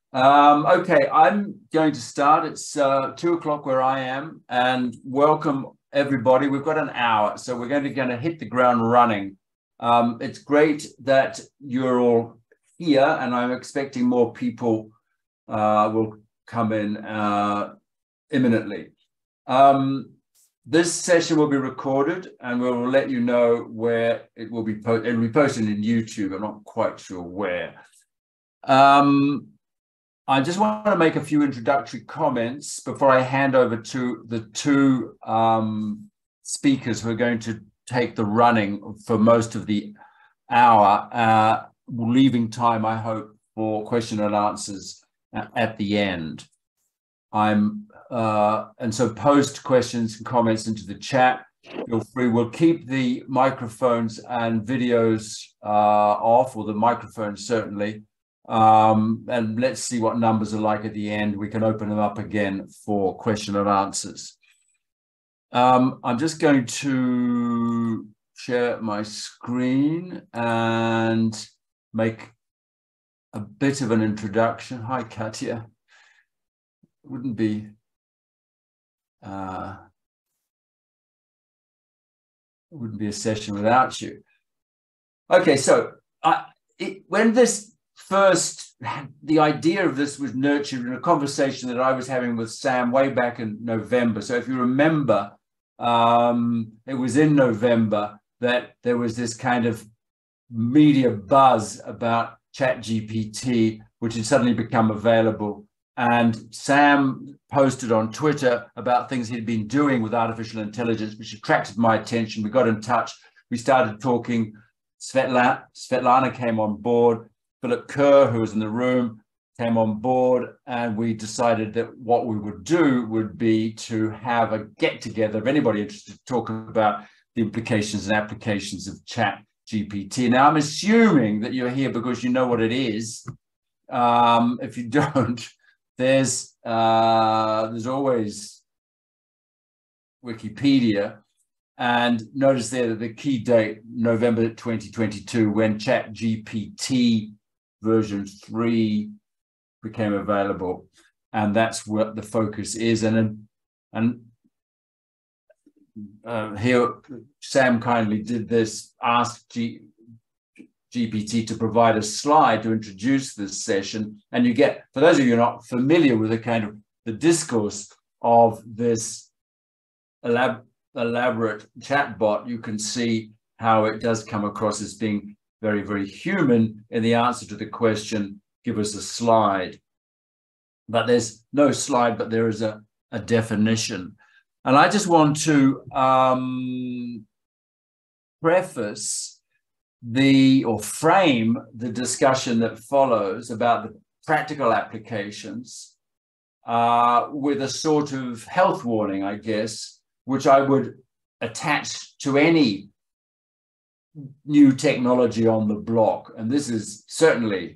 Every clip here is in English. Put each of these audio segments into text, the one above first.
Okay, I'm going to start. It's 2 o'clock where I am, and welcome everybody. We've got an hour, so we're going to hit the ground running. It's great that you're all here, and I'm expecting more people will come in imminently. This session will be recorded, and we'll let you know where it will be posted. It will be posted in YouTube. I'm not quite sure where. I just want to make a few introductory comments before I hand over to the two speakers who are going to take the running for most of the hour, leaving time, I hope, for question and answers at the end. And so post questions and comments into the chat. Feel free. We'll keep the microphones and videos off, or the microphones certainly. And let's see what numbers are like at the end. We can open them up again for question and answers. I'm just going to share my screen and make a bit of an introduction. Hi, Katya. Wouldn't be a session without you. Okay, so when the idea of this was nurtured in a conversation that I was having with Sam way back in November. So if you remember, it was in November that there was this kind of media buzz about ChatGPT, which had suddenly become available. And Sam posted on Twitter about things he'd been doing with artificial intelligence, which attracted my attention. We got in touch. We started talking. Svetlana came on board. Philip Kerr, who was in the room, came on board, and we decided that what we would do would be to have a get-together of anybody interested to talk about the implications and applications of ChatGPT. Now, I'm assuming that you're here because you know what it is. If you don't, there's always Wikipedia. And notice there that the key date, November 2022, when ChatGPT version 3 became available, and that's what the focus is. And here Sam kindly did this, asked GPT to provide a slide to introduce this session, and you get, for those of you who are not familiar with the discourse of this elaborate chatbot, you can see how it does come across as being very, very human in the answer to the question, give us a slide. But there's no slide, but there is a definition. And I just want to preface frame the discussion that follows about the practical applications with a sort of health warning, I guess, which I would attach to any new technology on the block. And this is certainly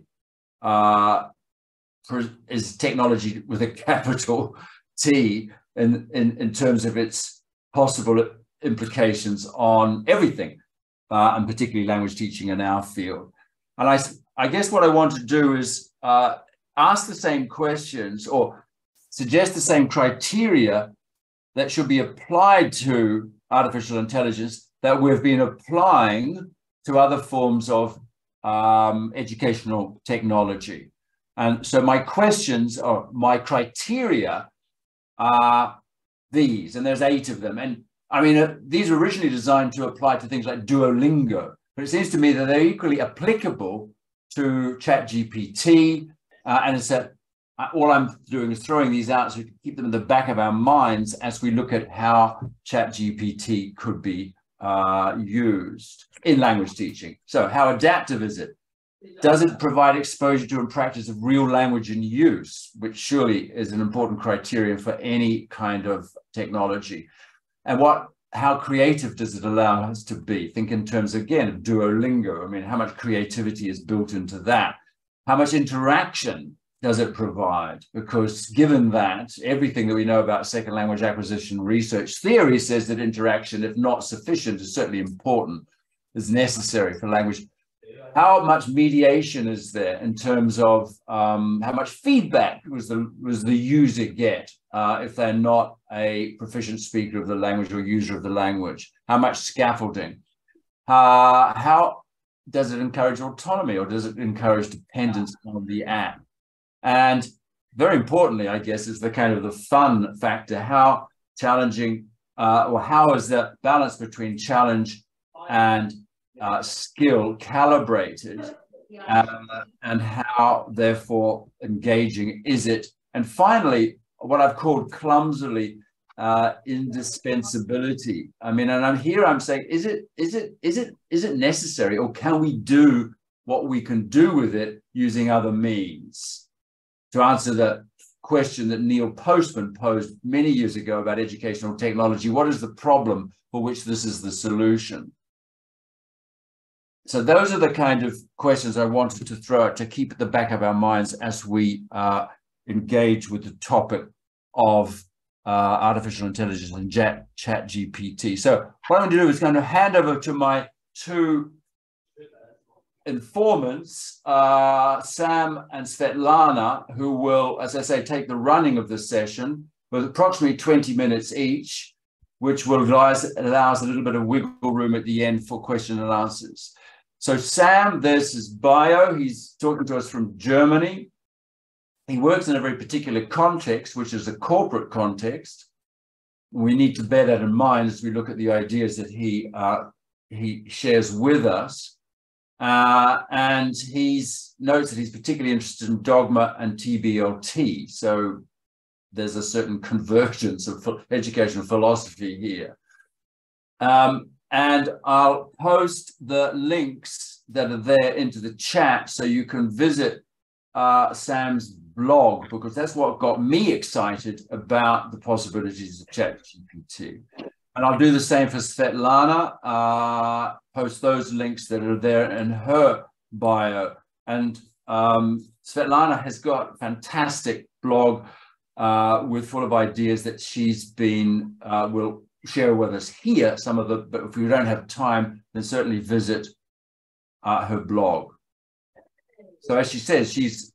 is technology with a capital T in terms of its possible implications on everything, and particularly language teaching in our field. And I guess what I want to do is ask the same questions or suggest the same criteria that should be applied to artificial intelligence that we've been applying to other forms of educational technology. And so my questions, or my criteria, are these, and there's 8 of them. And I mean, these were originally designed to apply to things like Duolingo, but it seems to me that they're equally applicable to ChatGPT. And it's that all I'm doing is throwing these out so we can keep them in the back of our minds as we look at how ChatGPT could be used in language teaching. So how adaptive is it? Does it provide exposure to and practice of real language in use, which surely is an important criterion for any kind of technology? And how creative does it allow us to be? Think in terms, again, of Duolingo. I mean, how much creativity is built into that? How much interaction does it provide? Because given that, everything that we know about second language acquisition research theory says that interaction, if not sufficient, is certainly important, is necessary for language how much mediation is there in terms of how much feedback was the user get if they're not a proficient speaker of the language or user of the language? How much scaffolding? How does it encourage autonomy, or does it encourage dependence on the app? And very importantly, I guess, is the kind of the fun factor. How challenging, or how is that balance between challenge and skill calibrated, and how therefore engaging is it? And finally, what I've called clumsily indispensability. I mean, and I'm saying, is it necessary, or can we do what we can do with it using other means? To answer the question that Neil Postman posed many years ago about educational technology, what is the problem for which this is the solution? So those are the kind of questions I wanted to throw out to keep at the back of our minds as we engage with the topic of artificial intelligence and chat GPT. So what I'm going to do is going to hand over to my two informants, Sam and Svetlana, who will, as I say, take the running of the session with approximately 20 minutes each, which will allows a little bit of wiggle room at the end for question and answers. So Sam, there's his bio. He's talking to us from Germany. He works in a very particular context, which is a corporate context. We need to bear that in mind as we look at the ideas that he shares with us. And he notes that he's particularly interested in dogma and TBLT. So there's a certain convergence of educational philosophy here. And I'll post the links that are there into the chat so you can visit Sam's blog, because that's what got me excited about the possibilities of ChatGPT. And I'll do the same for Svetlana, post those links that are there in her bio. And Svetlana has got a fantastic blog with full of ideas that she's been, will share with us here, some of the, but if we don't have time, then certainly visit her blog. So as she says, she's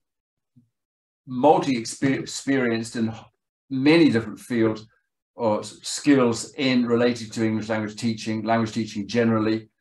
multi-experienced in many different fields or skills in related to English language teaching generally,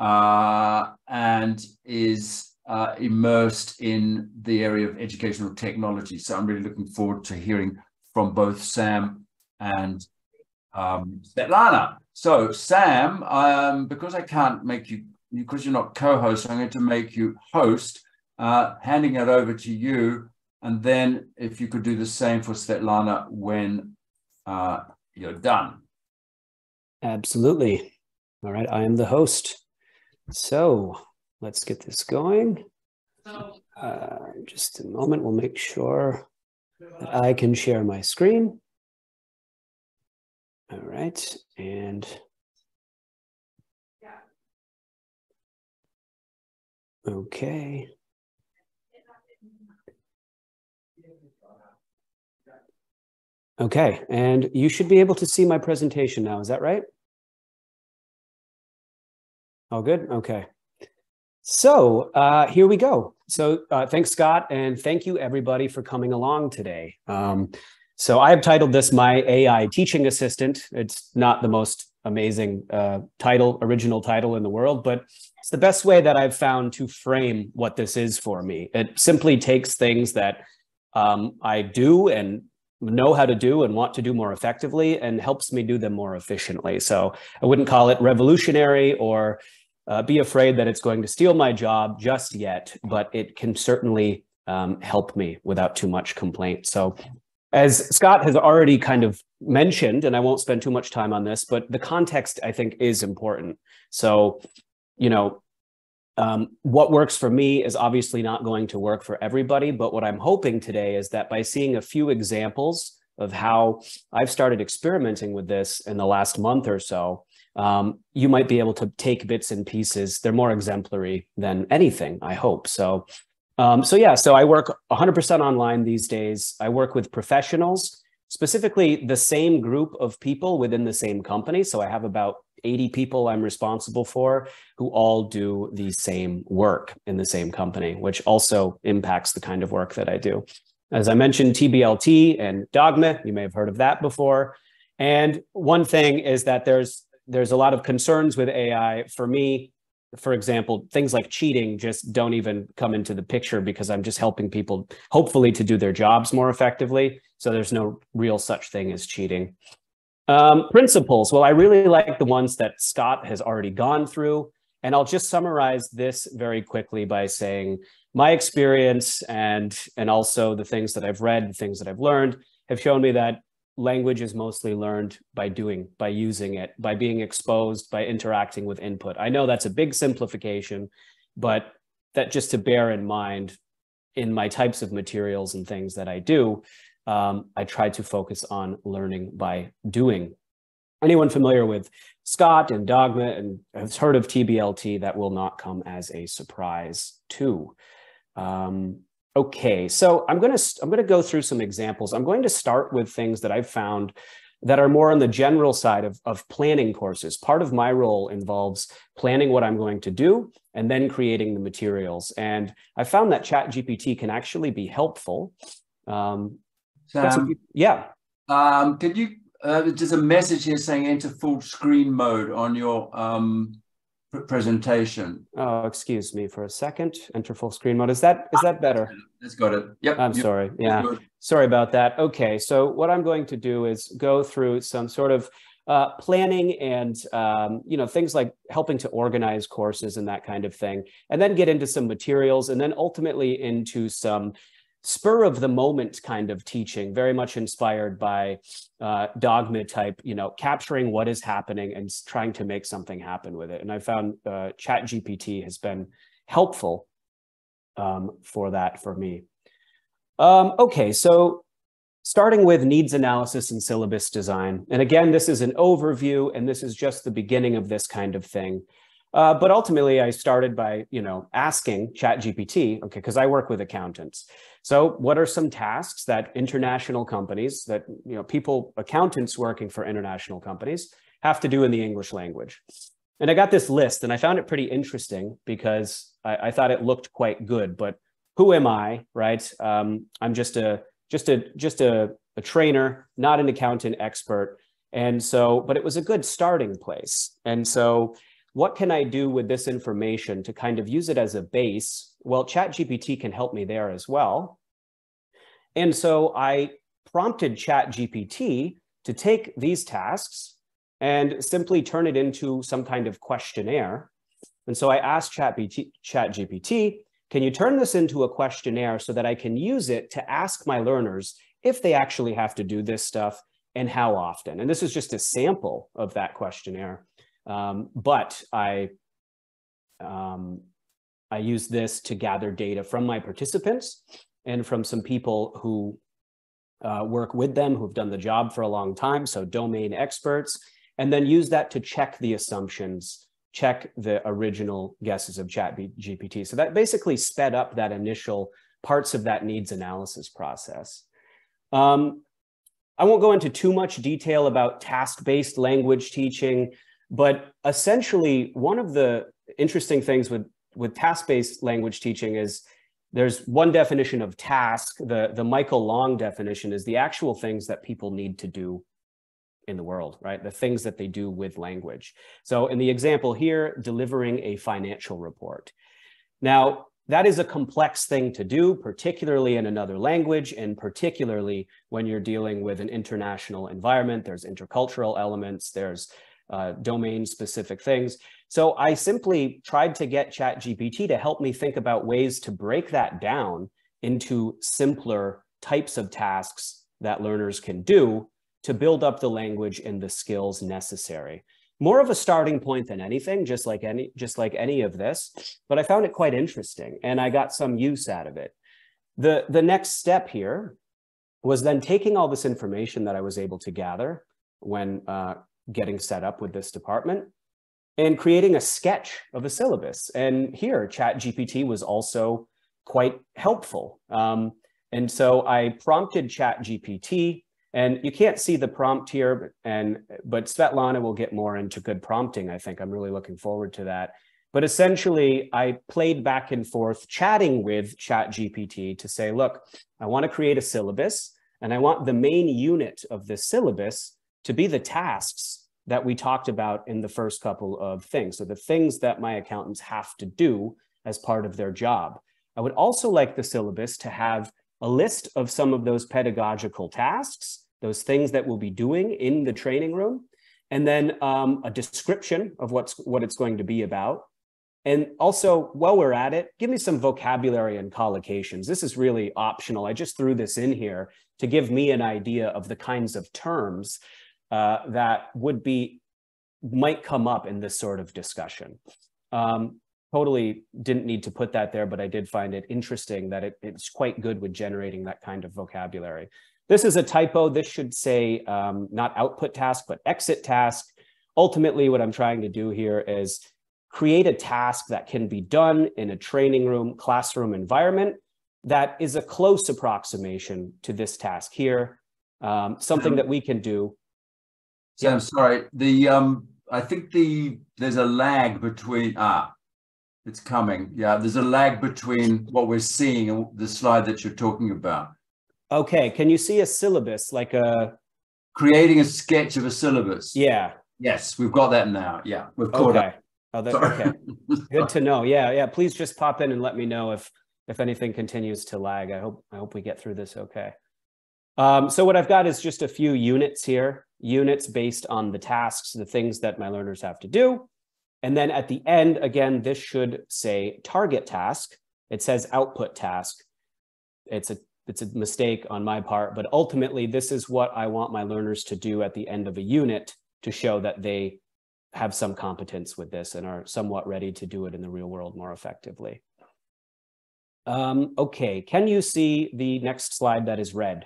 and is immersed in the area of educational technology. So I'm really looking forward to hearing from both Sam and Svetlana. So Sam, because I can't make you, because you're not co-host, I'm going to make you host, handing it over to you. And then if you could do the same for Svetlana when you're done. Absolutely. All right, I am the host. So let's get this going. Just a moment, we'll make sure that I can share my screen. All right, and okay. Okay, and you should be able to see my presentation now, is that right? All good? Okay. So here we go. So thanks, Scott, and thank you everybody for coming along today. So I have titled this My AI Teaching Assistant. It's not the most amazing original title in the world, but it's the best way that I've found to frame what this is for me. It simply takes things that I do and know how to do and want to do more effectively and helps me do them more efficiently. So I wouldn't call it revolutionary or be afraid that it's going to steal my job just yet, but it can certainly help me without too much complaint. So as Scott has already kind of mentioned, and I won't spend too much time on this, but the context I think is important. So, you know, what works for me is obviously not going to work for everybody, but what I'm hoping today is that by seeing a few examples of how I've started experimenting with this in the last month or so, you might be able to take bits and pieces. They're more exemplary than anything, I hope. So I work 100% online these days. I work with professionals specifically the same group of people within the same company. So I have about 80 people I'm responsible for who all do the same work in the same company, which also impacts the kind of work that I do. As I mentioned, TBLT and Dogma, you may have heard of that before. And one thing is that there's a lot of concerns with AI. For me, for example, things like cheating just don't even come into the picture because I'm just helping people, hopefully, to do their jobs more effectively. So there's no real such thing as cheating. Principles. Well, I really like the ones that Scott has already gone through. And I'll just summarize this very quickly by saying my experience and also the things that I've read, the things that I've learned have shown me that language is mostly learned by doing, by using it, by being exposed, by interacting with input. I know that's a big simplification, but that just to bear in mind in my types of materials and things that I do, I try to focus on learning by doing. Anyone familiar with Scott and Dogma and has heard of TBLT, that will not come as a surprise too. Okay, so I'm going to go through some examples. I'm going to start with things that I've found that are more on the general side of planning courses. Part of my role involves planning what I'm going to do and then creating the materials. And I found that ChatGPT can actually be helpful. Yeah. Could you, there's a message here saying enter full screen mode on your presentation. Oh, excuse me for a second. Enter full screen mode. Is that better? It's got it. Yep. I'm sorry. Yeah. Sorry about that. Okay. So what I'm going to do is go through some sort of planning and, things like helping to organize courses and that kind of thing, and then get into some materials and then ultimately into some spur of the moment kind of teaching, very much inspired by Dogma type, capturing what is happening and trying to make something happen with it. And I found ChatGPT has been helpful for that for me. Okay, so starting with needs analysis and syllabus design. And again, this is an overview, and this is just the beginning of this kind of thing. But ultimately, I started by, asking ChatGPT, okay, because I work with accountants. So what are some tasks that international companies, that, accountants working for international companies have to do in the English language? And I got this list, and I found it pretty interesting because I thought it looked quite good. But who am I, right? I'm just a trainer, not an accountant expert. And so, but it was a good starting place. And so what can I do with this information to kind of use it as a base? Well, ChatGPT can help me there as well. And so I prompted ChatGPT to take these tasks and simply turn it into some kind of questionnaire. And so I asked ChatGPT, can you turn this into a questionnaire so that I can use it to ask my learners if they actually have to do this stuff and how often? And this is just a sample of that questionnaire. But I use this to gather data from my participants and from some people who work with them, who've done the job for a long time, so domain experts, and then use that to check the assumptions, check the original guesses of ChatGPT. So that basically sped up that initial parts of that needs analysis process. I won't go into too much detail about task-based language teaching, but essentially, one of the interesting things with task-based language teaching is there's one definition of task. The Michael Long definition is the actual things that people need to do in the world, right? The things that they do with language. So in the example here, delivering a financial report. Now, that is a complex thing to do, particularly in another language, and particularly when you're dealing with an international environment. There's intercultural elements, there's domain-specific things. So I simply tried to get ChatGPT to help me think about ways to break that down into simpler types of tasks that learners can do to build up the language and the skills necessary. More of a starting point than anything, just like any of this, but I found it quite interesting and I got some use out of it. The next step here was then taking all this information that I was able to gather when getting set up with this department and creating a sketch of a syllabus. And here, ChatGPT was also quite helpful. And so I prompted ChatGPT And you can't see the prompt here, but Svetlana will get more into good prompting, I think. I'm really looking forward to that. But essentially, I played back and forth chatting with ChatGPT to say, look, I want to create a syllabus, and I want the main unit of this syllabus to be the tasks that we talked about in the first couple of things. So the things that my accountants have to do as part of their job. I would also like the syllabus to have a list of some of those pedagogical tasks, those things that we'll be doing in the training room, and then a description of what it's going to be about. And also, while we're at it, give me some vocabulary and collocations. This is really optional. I just threw this in here to give me an idea of the kinds of terms that might come up in this sort of discussion. Totally didn't need to put that there, but I did find it interesting that it's quite good with generating that kind of vocabulary. This is a typo. This should say not output task, but exit task. Ultimately, what I'm trying to do here is create a task that can be done in a training room, classroom environment that is a close approximation to this task here. Something that we can do. So I'm sorry. I think there's a lag between it's coming. Yeah, there's a lag between what we're seeing and the slide that you're talking about. Okay, can you see a syllabus, like a... Creating a sketch of a syllabus. Yeah. Yes, we've got that now. Yeah, we've caught up. Oh, that's okay. Good to know. Yeah. Please just pop in and let me know if anything continues to lag. I hope we get through this okay. So what I've got is just a few units here, units based on the tasks, the things that my learners have to do. And then at the end, again, this should say target task. It says output task. It's a mistake on my part, but ultimately this is what I want my learners to do at the end of a unit to show that they have some competence with this and are somewhat ready to do it in the real world more effectively. Okay, can you see the next slide that is red?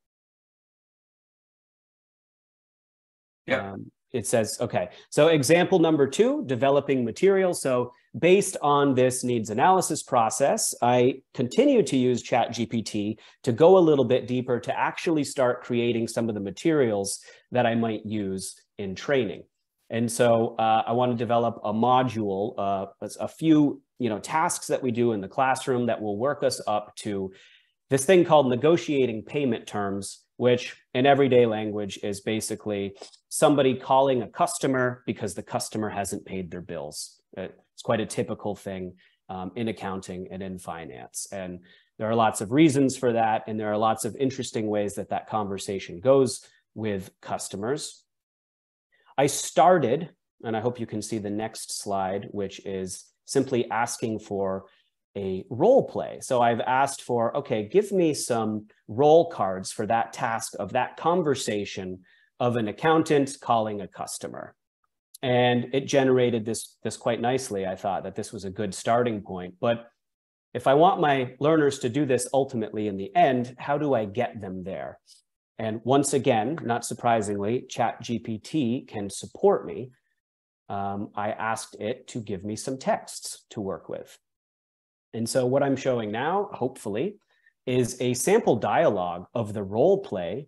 Yeah. It says, okay, so example number 2, developing material. So based on this needs analysis process, I continue to use ChatGPT to go a little bit deeper to actually start creating some of the materials that I might use in training. And so I want to develop a module, a few tasks that we do in the classroom that will work us up to this thing called negotiating payment terms, which in everyday language is basically somebody calling a customer because the customer hasn't paid their bills. It's quite a typical thing in accounting and in finance. And there are lots of reasons for that. And there are lots of interesting ways that that conversation goes with customers. I started, and I hope you can see the next slide, which is simply asking for a role play. So I've asked for, okay, give me some role cards for that task of that conversation of an accountant calling a customer. And it generated this quite nicely. I thought that this was a good starting point. But if I want my learners to do this ultimately in the end, how do I get them there? And once again, not surprisingly, ChatGPT can support me. I asked it to give me some texts to work with. And so what I'm showing now, hopefully, is a sample dialogue of the role play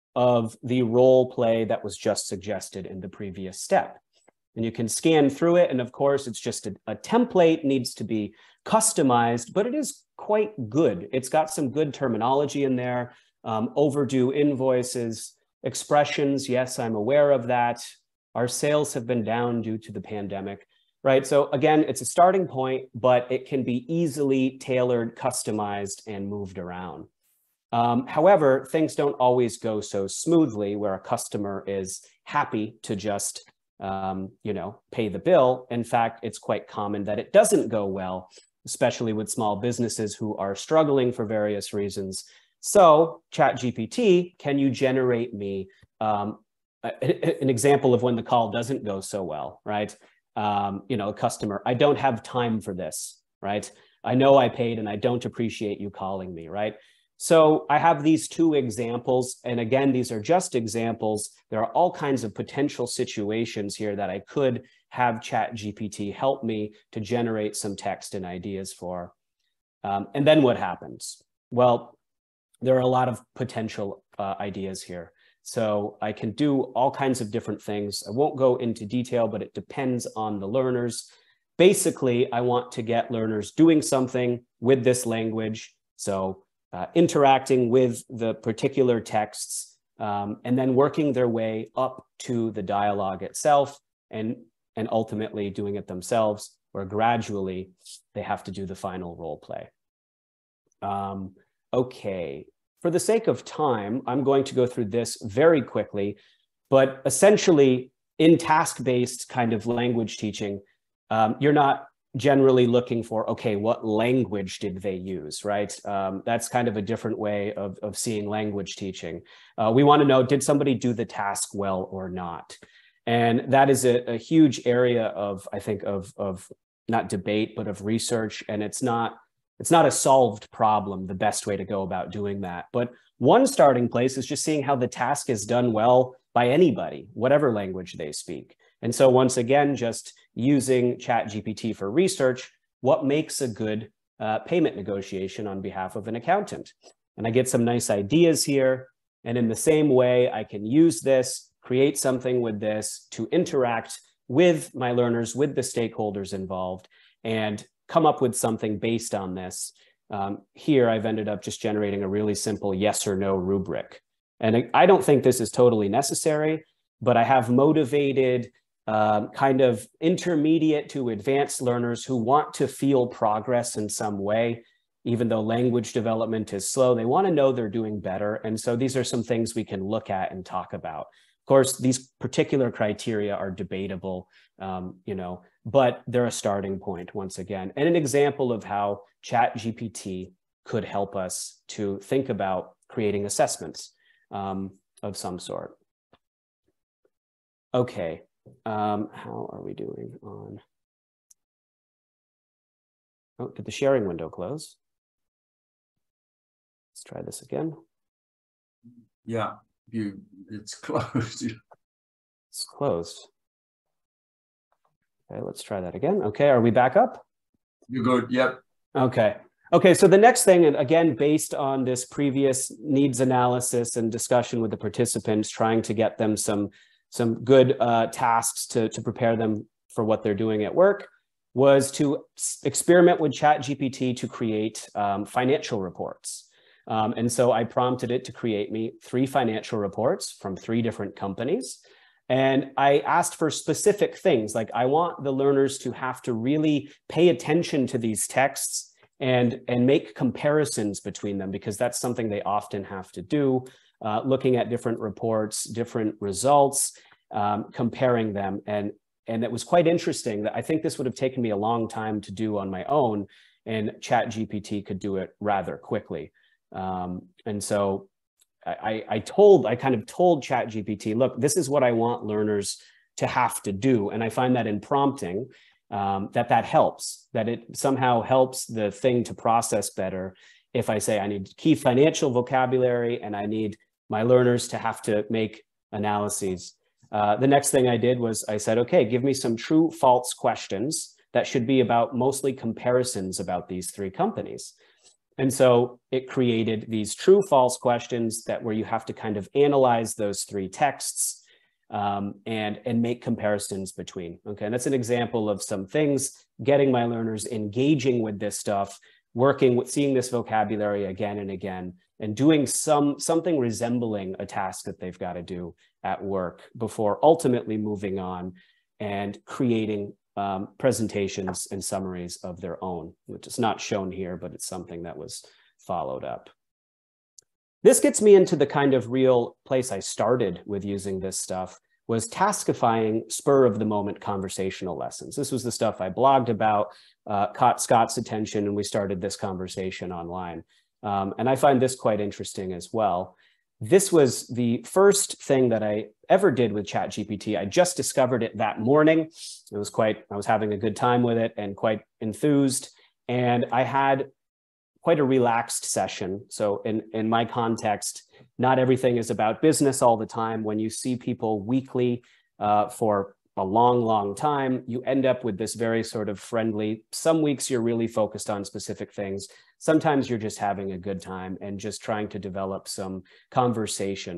that was just suggested in the previous step. And you can scan through it. And of course, it's just a template, needs to be customized, but it is quite good. It's got some good terminology in there, overdue invoices, expressions. Yes, I'm aware of that. Our sales have been down due to the pandemic. Right. So again, it's a starting point, but it can be easily tailored, customized, and moved around. However, things don't always go so smoothly where a customer is happy to just, pay the bill. In fact, it's quite common that it doesn't go well, especially with small businesses who are struggling for various reasons. So ChatGPT, can you generate me an example of when the call doesn't go so well, right? A customer, I don't have time for this, right? I know I paid and I don't appreciate you calling me, right? So I have these 2 examples. And again, these are just examples. There are all kinds of potential situations here that I could have ChatGPT help me to generate some text and ideas for. And then what happens? Well, there are a lot of potential ideas here. So I can do all kinds of different things. I won't go into detail, but it depends on the learners. Basically, I want to get learners doing something with this language. So interacting with the particular texts, and then working their way up to the dialogue itself, and ultimately doing it themselves, or gradually they have to do the final role play. Okay, for the sake of time, I'm going to go through this very quickly, but essentially in task-based kind of language teaching, you're not generally looking for, okay, what language did they use, right? That's kind of a different way of seeing language teaching. We want to know, did somebody do the task well or not? And that is a huge area of, I think, of not debate, but of research. And it's not a solved problem, the best way to go about doing that. But one starting place is just seeing how the task is done well by anybody, whatever language they speak. And so once again, just using ChatGPT for research, what makes a good payment negotiation on behalf of an accountant? And I get some nice ideas here. And in the same way, I can use this, create something with this to interact with my learners, with the stakeholders involved, and come up with something based on this. Here, I've ended up just generating a really simple yes or no rubric. And I don't think this is totally necessary, but I have motivated kind of intermediate to advanced learners who want to feel progress in some way. Even though language development is slow, they want to know they're doing better. And so these are some things we can look at and talk about. Of course, these particular criteria are debatable, but they're a starting point once again, and an example of how ChatGPT could help us to think about creating assessments of some sort. Okay, how are we doing on? Oh, did the sharing window close? Let's try this again. Yeah, it's closed. It's closed. Okay, let's try that again. Okay, are we back up? You're good, yep. Okay. Okay, so the next thing, and again, based on this previous needs analysis and discussion with the participants, trying to get them some good tasks to prepare them for what they're doing at work, was to experiment with ChatGPT to create financial reports. And so I prompted it to create me 3 financial reports from 3 different companies. And I asked for specific things, like I want the learners to have to really pay attention to these texts and make comparisons between them, because that's something they often have to do, looking at different reports, different results, comparing them. And it was quite interesting that I think this would have taken me a long time to do on my own, and ChatGPT could do it rather quickly. And so I kind of told ChatGPT, look, this is what I want learners to have to do. And I find that in prompting, that helps, that it somehow helps the thing to process better. If I say I need key financial vocabulary and I need my learners to have to make analyses. The next thing I did was I said, okay, give me some true false questions that should be about mostly comparisons about these 3 companies. And so it created these true false questions where you have to kind of analyze those 3 texts and make comparisons between. Okay, and that's an example of some things, getting my learners engaging with this stuff, working with seeing this vocabulary again and again, and doing something resembling a task that they've got to do at work before ultimately moving on and creating presentations and summaries of their own, which is not shown here, but it's something that was followed up. This gets me into the kind of real place I started with using this stuff, was taskifying spur of the moment conversational lessons. This was the stuff I blogged about, caught Scott's attention, and we started this conversation online. And I find this quite interesting as well. This was the first thing that I ever did with ChatGPT. I just discovered it that morning. I was having a good time with it and quite enthused. And I had quite a relaxed session. So in my context, not everything is about business all the time. When you see people weekly for a long, long time, you end up with this very sort of friendly, some weeks you're really focused on specific things. Sometimes you're just having a good time and just trying to develop some conversation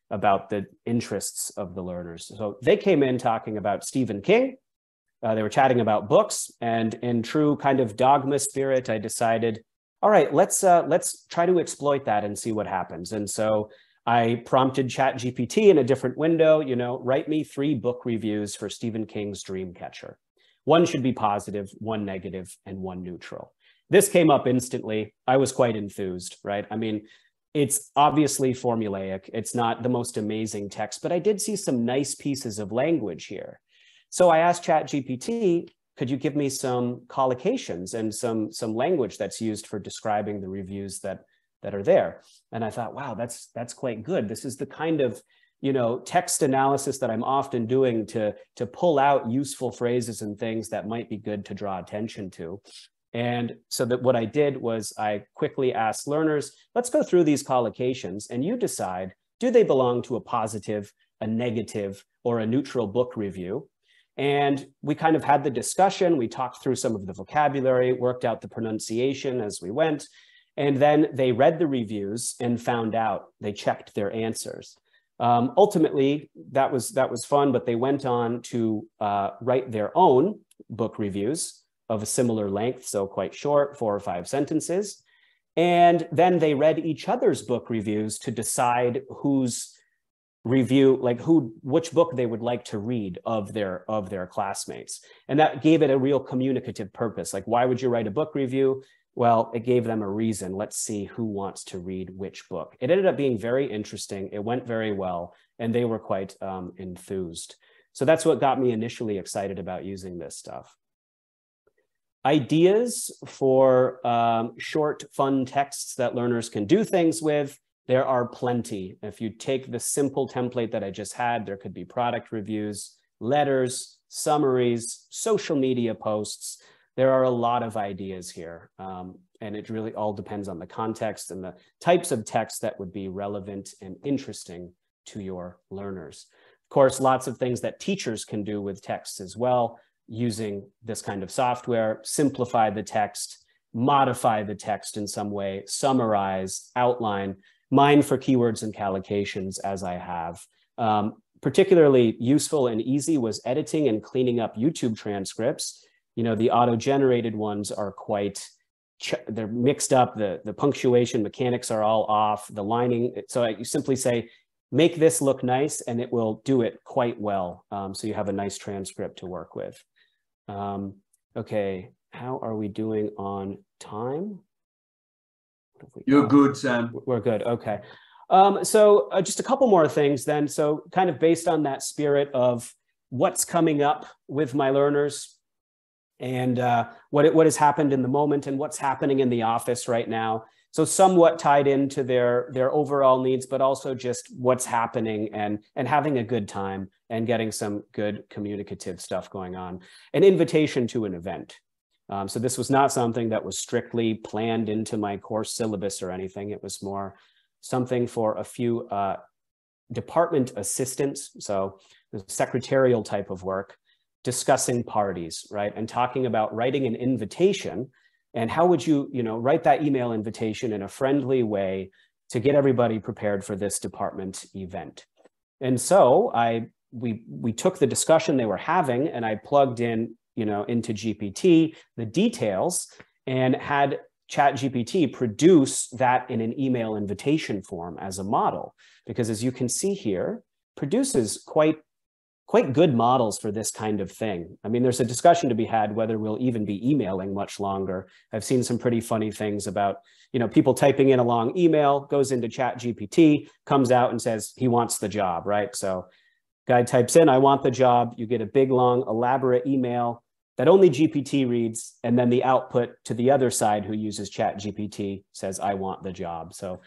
about the interests of the learners. So they came in talking about Stephen King. They were chatting about books, and in true kind of dogma spirit, I decided, all right, let's try to exploit that and see what happens. And so I prompted ChatGPT in a different window, write me 3 book reviews for Stephen King's Dreamcatcher. 1 should be positive, 1 negative, and 1 neutral. This came up instantly. I was quite enthused, right? I mean, it's obviously formulaic. It's not the most amazing text, but I did see some nice pieces of language here. So I asked ChatGPT, could you give me some collocations and some language that's used for describing the reviews that are there? And I thought, wow, that's quite good. This is the kind of text analysis that I'm often doing to pull out useful phrases and things that might be good to draw attention to. And so that what I did was I quickly asked learners, let's go through these collocations and you decide, do they belong to a positive, a negative, or a neutral book review? And we kind of had the discussion. We talked through some of the vocabulary, worked out the pronunciation as we went. And then they read the reviews and found out. They checked their answers. Ultimately, that was fun, but they went on to write their own book reviews of a similar length, so quite short, 4 or 5 sentences. And then they read each other's book reviews to decide whose review, which book they would like to read of their classmates. And that gave it a real communicative purpose. Like, why would you write a book review? Well, it gave them a reason. Let's see who wants to read which book. It ended up being very interesting. It went very well, and they were quite enthused. So that's what got me initially excited about using this stuff. Ideas for short, fun texts that learners can do things with. There are plenty. If you take the simple template that I just had, there could be product reviews, letters, summaries, social media posts. There are a lot of ideas here. And it really all depends on the context and the types of text that would be relevant and interesting to your learners. Of course, lots of things that teachers can do with texts as well, using this kind of software, simplify the text, modify the text in some way, summarize, outline, mine for keywords and collocations as I have. Particularly useful and easy was editing and cleaning up YouTube transcripts. The auto-generated ones are they're mixed up. The punctuation mechanics are all off, the lining. So you simply say, make this look nice, and it will do it quite well. So you have a nice transcript to work with. Okay, how are we doing on time? You're good, Sam. We're good, okay. So just a couple more things then. So kind of based on that spirit of what's coming up with my learners and what has happened in the moment and what's happening in the office right now. So somewhat tied into their overall needs, but also just what's happening and having a good time and getting some good communicative stuff going on. An invitation to an event. So this was not something that was strictly planned into my course syllabus or anything. It was more something for a few department assistants, so the secretarial type of work, discussing parties, right? And talking about writing an invitation and how would you, write that email invitation in a friendly way to get everybody prepared for this department event. And so we took the discussion they were having and I plugged in, into GPT, the details, and had ChatGPT produce that in an email invitation form as a model. Because as you can see here, produces quite good models for this kind of thing. I mean, there's a discussion to be had whether we'll even be emailing much longer. I've seen some pretty funny things about, people typing in a long email, goes into ChatGPT, comes out and says he wants the job, right? So guy types in, I want the job. You get a big, long, elaborate email that only GPT reads, and then the output to the other side who uses ChatGPT says, I want the job. So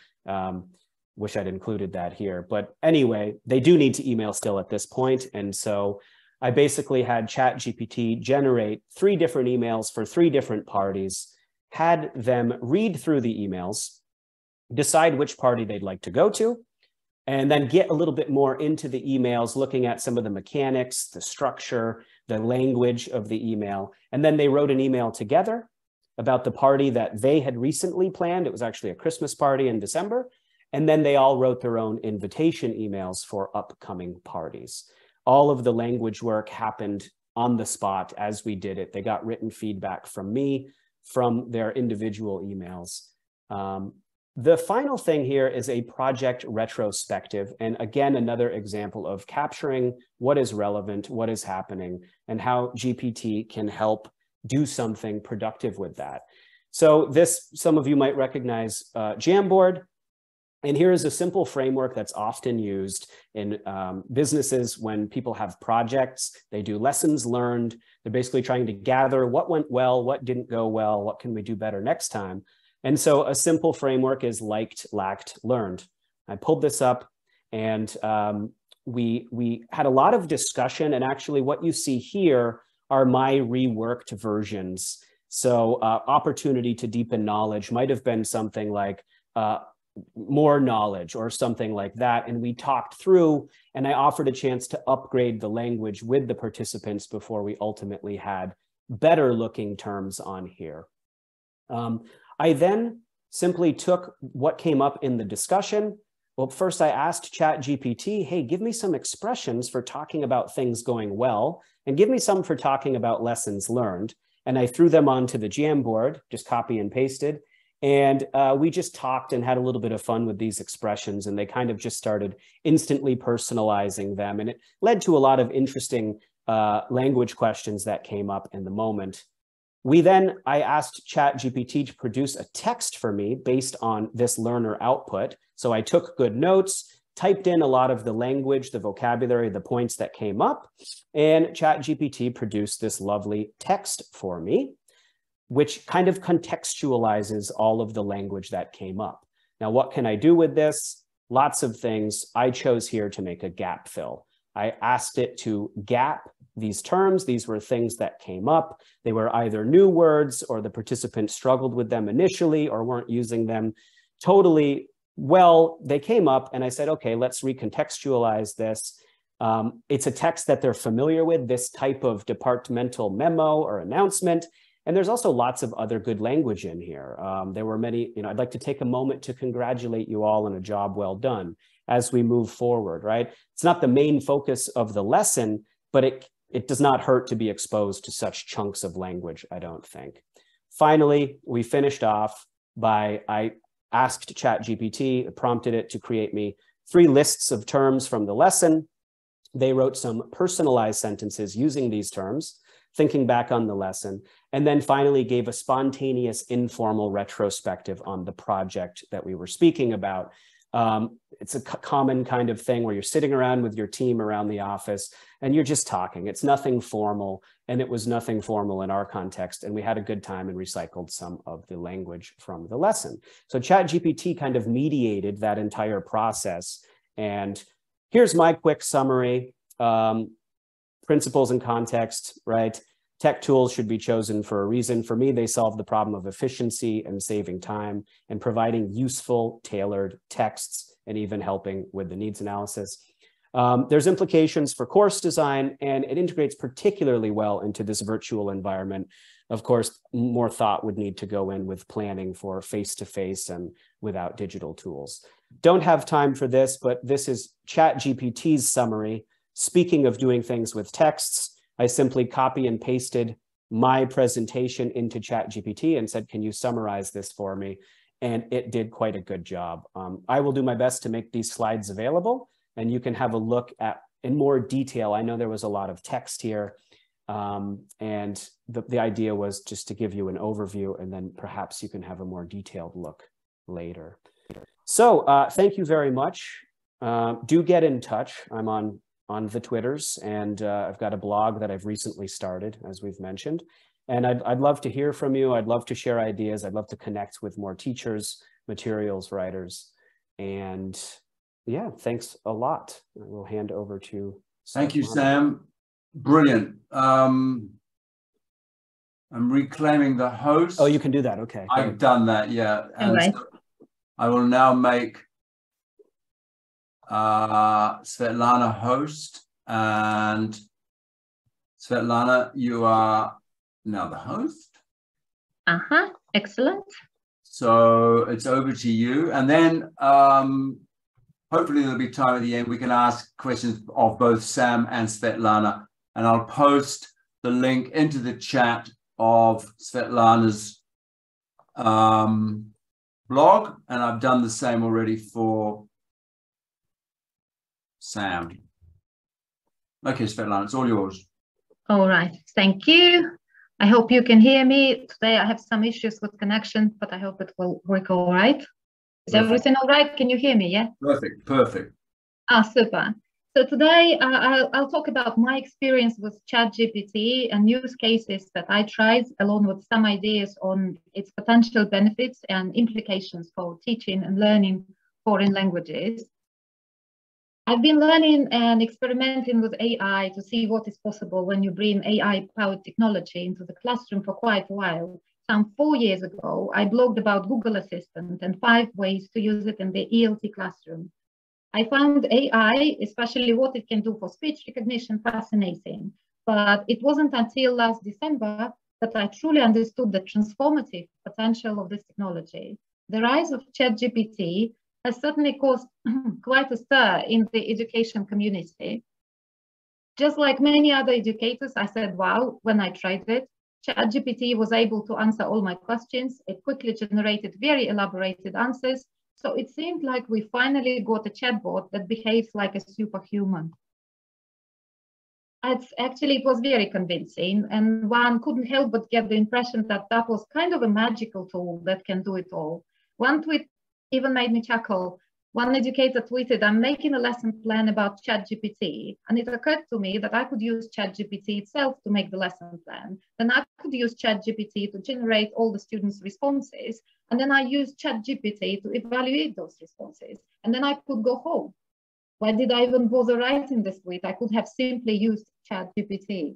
wish I'd included that here. But anyway, they do need to email still at this point. And so I basically had ChatGPT generate 3 different emails for 3 different parties, had them read through the emails, decide which party they'd like to go to, and then get a little bit more into the emails, looking at some of the mechanics, the structure, the language of the email. And then they wrote an email together about the party that they had recently planned. It was actually a Christmas party in December. And then they all wrote their own invitation emails for upcoming parties. All of the language work happened on the spot as we did it. They got written feedback from me, from their individual emails. The final thing here is a project retrospective. And again, another example of capturing what is relevant, what is happening, and how GPT can help do something productive with that. So this, some of you might recognize Jamboard. And here is a simple framework that's often used in businesses when people have projects. They do lessons learned. They're basically trying to gather what went well, what didn't go well, what can we do better next time. And so a simple framework is liked, lacked, learned. I pulled this up, and we had a lot of discussion, and actually what you see here are my reworked versions. So opportunity to deepen knowledge might have been something like more knowledge or something like that. And we talked through, and I offered a chance to upgrade the language with the participants before we ultimately had better looking terms on here. I then simply took what came up in the discussion. Well, first I asked ChatGPT, hey, give me some expressions for talking about things going well, and give me some for talking about lessons learned. And I threw them onto the Jamboard, just copy and pasted. And we just talked and had a little bit of fun with these expressions, and they kind of just started instantly personalizing them. And it led to a lot of interesting language questions that came up in the moment. I asked ChatGPT to produce a text for me based on this learner output. So I took good notes, typed in a lot of the language, the vocabulary, the points that came up, and ChatGPT produced this lovely text for me, which kind of contextualizes all of the language that came up. Now, what can I do with this? Lots of things. I chose here to make a gap fill. I asked it to gap these terms. These were things that came up. They were either new words, or the participants struggled with them initially or weren't using them totally well. They came up, and I said, okay, let's recontextualize this. It's a text that they're familiar with, this type of departmental memo or announcement. And there's also lots of other good language in here. There were many, I'd like to take a moment to congratulate you all on a job well done as we move forward, right? It's not the main focus of the lesson, but it does not hurt to be exposed to such chunks of language, I don't think. Finally, we finished off by, I asked ChatGPT, prompted it to create me 3 lists of terms from the lesson. They wrote some personalized sentences using these terms, thinking back on the lesson, and then finally gave a spontaneous, informal retrospective on the project that we were speaking about. It's a common kind of thing where you're sitting around with your team around the office and you're just talking. It's nothing formal, and it was nothing formal in our context, and we had a good time and recycled some of the language from the lesson. So ChatGPT kind of mediated that entire process. And here's my quick summary. Principles and context, right? Tech tools should be chosen for a reason. For me, they solve the problem of efficiency and saving time and providing useful, tailored texts, and even helping with the needs analysis. There's implications for course design, and it integrates particularly well into this virtual environment. Of course, more thought would need to go in with planning for face-to-face and without digital tools. Don't have time for this, but this is ChatGPT's summary. Speaking of doing things with texts, I simply copy and pasted my presentation into ChatGPT and said, can you summarize this for me? And it did quite a good job. I will do my best to make these slides available, and you can have a look at in more detail. I know there was a lot of text here, and the idea was just to give you an overview, and then perhaps you can have a more detailed look later. So thank you very much. Do get in touch. I'm on the Twitters, and I've got a blog that I've recently started, as we've mentioned. And I'd love to hear from you. I'd love to share ideas. I'd love to connect with more teachers, materials writers. And yeah, thanks a lot. I will hand over to Svetlana. Thank you, Sam. Brilliant. I'm reclaiming the host. Oh, you can do that. Okay. I've done that, yeah. And right. so I will now make Svetlana host, and Svetlana, you are now the host. Excellent. So it's over to you. And then hopefully there'll be time at the end. We can ask questions of both Sam and Svetlana. And I'll post the link into the chat of Svetlana's blog. And I've done the same already for Sam. Okay, Svetlana, it's all yours. All right, thank you. I hope you can hear me. Today I have some issues with connection, but I hope it will work all right. Is everything all right? Can you hear me, yeah? Perfect, perfect. Ah, super. So today I'll talk about my experience with ChatGPT and use cases that I tried, along with some ideas on its potential benefits and implications for teaching and learning foreign languages. I've been learning and experimenting with AI to see what is possible when you bring AI-powered technology into the classroom for quite a while. Some 4 years ago, I blogged about Google Assistant and 5 ways to use it in the ELT classroom. I found AI, especially what it can do for speech recognition, fascinating. But it wasn't until last December that I truly understood the transformative potential of this technology. The rise of ChatGPT has certainly caused quite a stir in the education community. Just like many other educators, I said, wow, when I tried it. ChatGPT was able to answer all my questions. It quickly generated very elaborated answers. So it seemed like we finally got a chatbot that behaves like a superhuman. It was very convincing, and one couldn't help but get the impression that that was kind of a magical tool that can do it all. One tweet even made me chuckle. One educator tweeted, "I'm making a lesson plan about ChatGPT." And it occurred to me that I could use ChatGPT itself to make the lesson plan. Then I could use ChatGPT to generate all the students' responses. And then I used ChatGPT to evaluate those responses. And then I could go home. Why did I even bother writing this tweet? I could have simply used ChatGPT.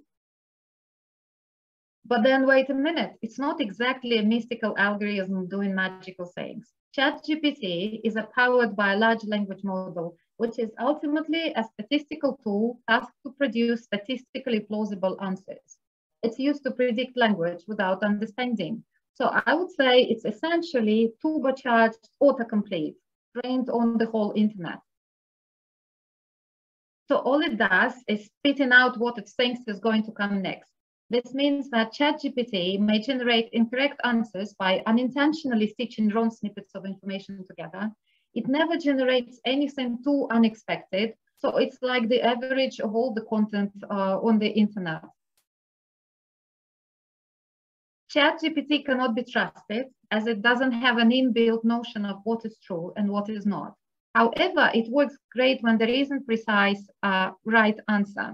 But then wait a minute, it's not exactly a mystical algorithm doing magical things. ChatGPT is powered by a large language model, which is ultimately a statistical tool tasked to produce statistically plausible answers. It's used to predict language without understanding. So I would say it's essentially turbocharged autocomplete, trained on the whole internet. So all it does is spitting out what it thinks is going to come next. This means that ChatGPT may generate incorrect answers by unintentionally stitching wrong snippets of information together. It never generates anything too unexpected. So it's like the average of all the content on the internet. ChatGPT cannot be trusted as it doesn't have an inbuilt notion of what is true and what is not. However, it works great when there isn't precise right answer.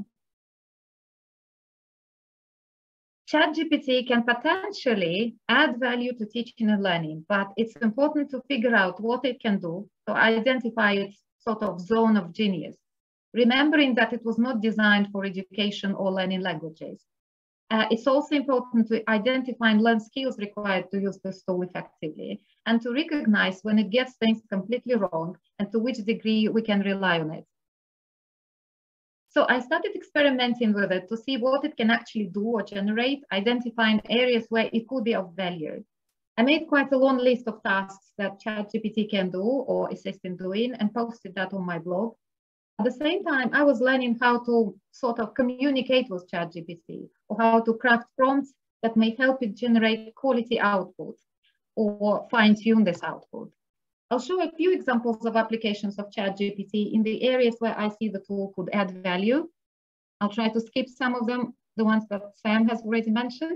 ChatGPT can potentially add value to teaching and learning, but it's important to figure out what it can do to identify its sort of zone of genius, remembering that it was not designed for education or learning languages. It's also important to identify and learn skills required to use this tool effectively, and to recognize when it gets things completely wrong and to which degree we can rely on it. So I started experimenting with it to see what it can actually do or generate, identifying areas where it could be of value. I made quite a long list of tasks that ChatGPT can do or assist in doing and posted that on my blog. At the same time, I was learning how to sort of communicate with ChatGPT, or how to craft prompts that may help it generate quality output or fine-tune this output. I'll show a few examples of applications of ChatGPT in the areas where I see the tool could add value. I'll try to skip some of them, the ones that Sam has already mentioned.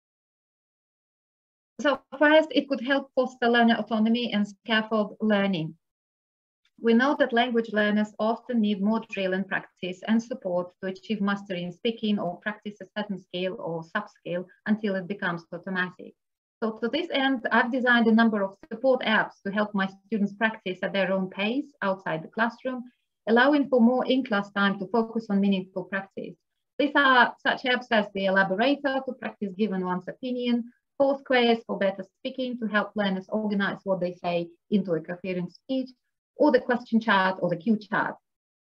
So first, it could help foster learner autonomy and scaffold learning. We know that language learners often need more drill and practice and support to achieve mastery in speaking or practice a certain skill or sub-skill until it becomes automatic. So to this end, I've designed a number of support apps to help my students practice at their own pace outside the classroom, allowing for more in-class time to focus on meaningful practice. These are such apps as the Elaborator to practice given one's opinion, Foursquare for better speaking to help learners organize what they say into a coherent speech, or the question chart or the cue chart.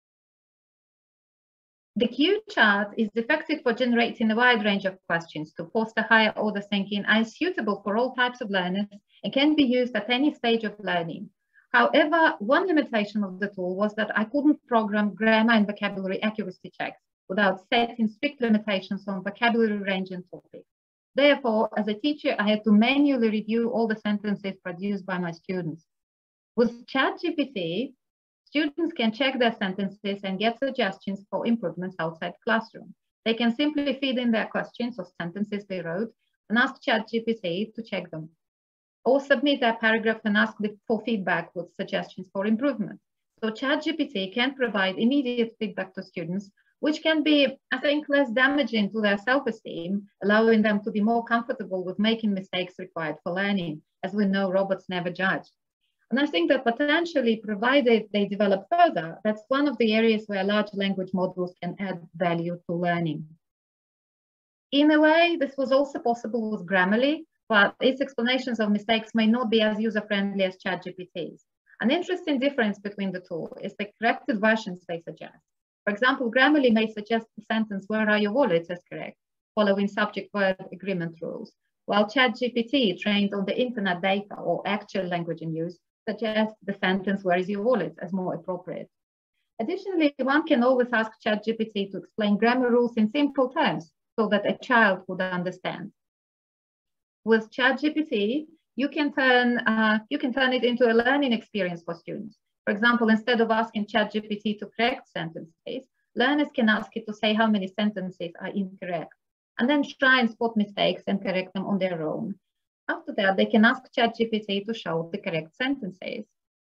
The cue chart is effective for generating a wide range of questions to foster higher order thinking and is suitable for all types of learners, and can be used at any stage of learning. However, one limitation of the tool was that I couldn't program grammar and vocabulary accuracy checks without setting strict limitations on vocabulary range and topic. Therefore, as a teacher, I had to manually review all the sentences produced by my students. With ChatGPT, students can check their sentences and get suggestions for improvements outside classroom. They can simply feed in their questions or sentences they wrote and ask ChatGPT to check them, or submit their paragraph and ask for feedback with suggestions for improvement. So ChatGPT can provide immediate feedback to students, which can be, I think, less damaging to their self-esteem, allowing them to be more comfortable with making mistakes required for learning. As we know, robots never judge. And I think that potentially, provided they develop further, that's one of the areas where large language models can add value to learning. In a way, this was also possible with Grammarly, but its explanations of mistakes may not be as user-friendly as ChatGPT's. An interesting difference between the two is the corrected versions they suggest. For example, Grammarly may suggest the sentence, "Where are your wallets?" as correct, following subject-verb agreement rules, while ChatGPT, trained on the internet data or actual language in use, suggests the sentence, "Where is your wallet?" as more appropriate. Additionally, one can always ask ChatGPT to explain grammar rules in simple terms so that a child would understand. With ChatGPT, you can turn it into a learning experience for students. For example, instead of asking ChatGPT to correct sentences, learners can ask it to say how many sentences are incorrect, and then try and spot mistakes and correct them on their own. After that, they can ask ChatGPT to show the correct sentences.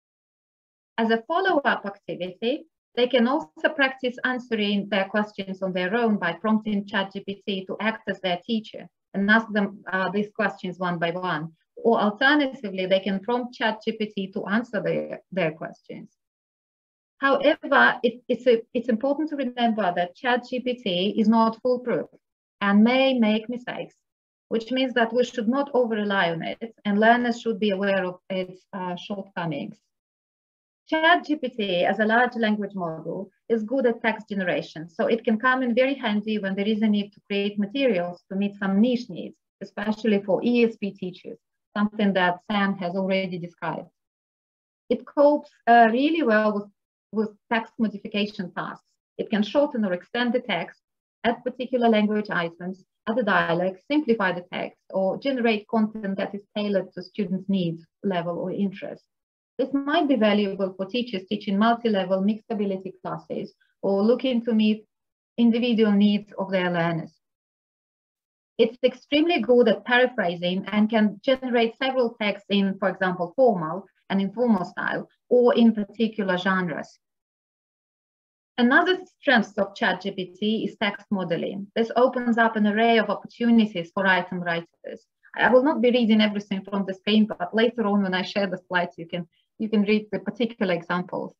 As a follow-up activity, they can also practice answering their questions on their own by prompting ChatGPT to act as their teacher and ask them these questions one by one. Or alternatively, they can prompt ChatGPT to answer their questions. However, it's important to remember that ChatGPT is not foolproof and may make mistakes, which means that we should not over-rely on it, and learners should be aware of its shortcomings. ChatGPT, as a large language model, is good at text generation, so it can come in very handy when there is a need to create materials to meet some niche needs, especially for ESP teachers, something that Sam has already described. It copes really well with text modification tasks. It can shorten or extend the text, add particular language items, add a dialect, simplify the text, or generate content that is tailored to students' needs, level, or interest. This might be valuable for teachers teaching multi-level mixed ability classes or looking to meet individual needs of their learners. It's extremely good at paraphrasing and can generate several texts in, for example, formal and informal style, or in particular genres. Another strength of ChatGPT is text modeling. This opens up an array of opportunities for item writers. I will not be reading everything from the screen, but later on when I share the slides, you can read the particular examples.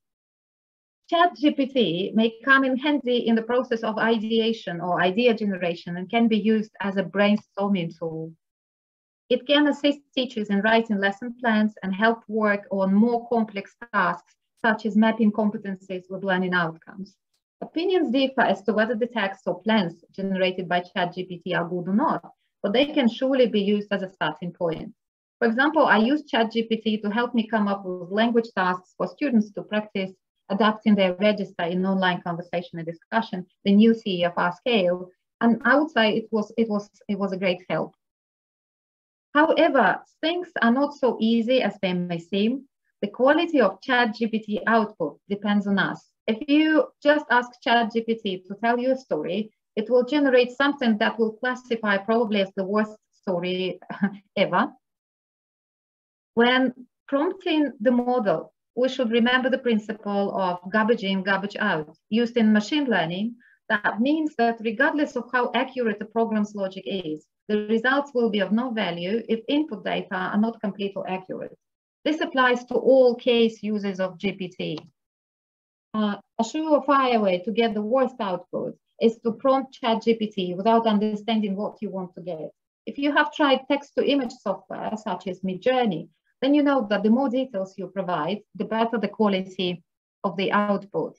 ChatGPT may come in handy in the process of ideation or idea generation and can be used as a brainstorming tool. It can assist teachers in writing lesson plans and help work on more complex tasks, such as mapping competencies with learning outcomes. Opinions differ as to whether the text or plans generated by ChatGPT are good or not, but they can surely be used as a starting point. For example, I use ChatGPT to help me come up with language tasks for students to practice adapting their register in online conversation and discussion, the new CEFR scale, and I would say it was a great help. However, things are not so easy as they may seem. The quality of ChatGPT output depends on us. If you just ask ChatGPT to tell you a story, it will generate something that will classify probably as the worst story ever. When prompting the model, we should remember the principle of garbage in, garbage out. Used in machine learning, that means that regardless of how accurate the program's logic is, the results will be of no value if input data are not complete or accurate. This applies to all case users of GPT. A surefire way to get the worst output is to prompt ChatGPT without understanding what you want to get. If you have tried text-to-image software, such as Midjourney, then you know that the more details you provide, the better the quality of the output.